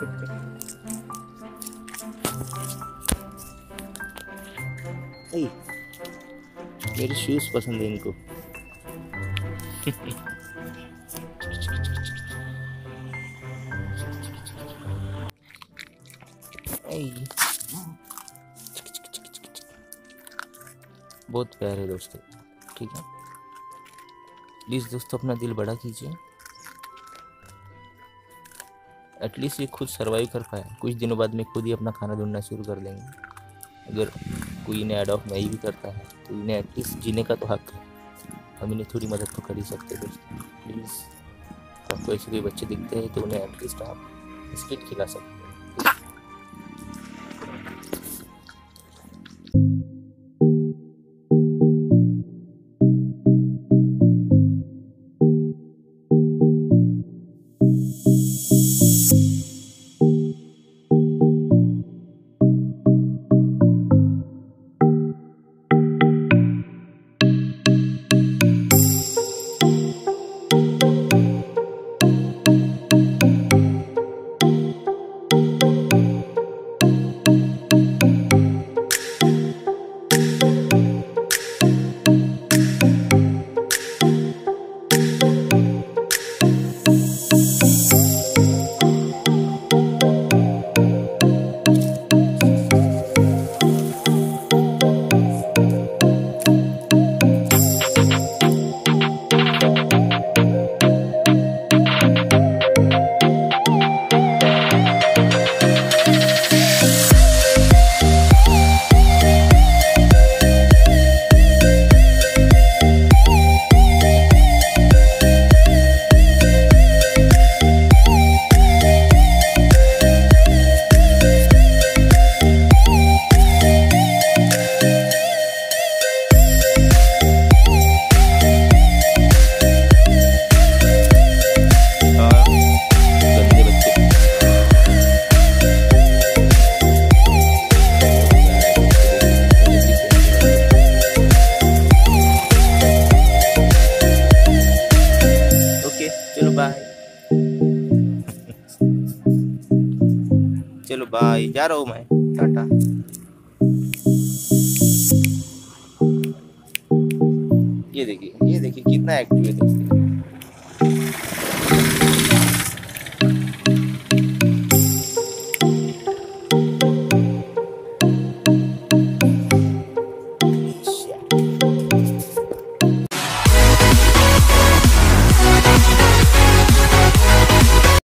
ए, मेरे शूज पसंद है इनको। बहुत प्यार है दोस्तों, ठीक है। प्लीज़ दोस्तों अपना दिल बड़ा कीजिए। एटलीस्ट ये खुद सरवाइव कर पाए। कुछ दिनों बाद में खुद ही अपना खाना ढूंढना शुरू कर देंगे। अगर कोई इन्हें अडॉप्ट नहीं भी करता है तो इन्हें एटलीस्ट जीने का तो हक है। हम इन्हें थोड़ी मदद तो कर ही सकते हैं दोस्तों। प्लीज़ आपको ऐसे कोई बच्चे दिखते हैं तो उन्हें एटलीस्ट आप बिस्किट खिला सकते हैं। चलो बाय, जा रहा हूँ मैं, टाटा। ये देखिए कितना एक्टिव है दोस्तों।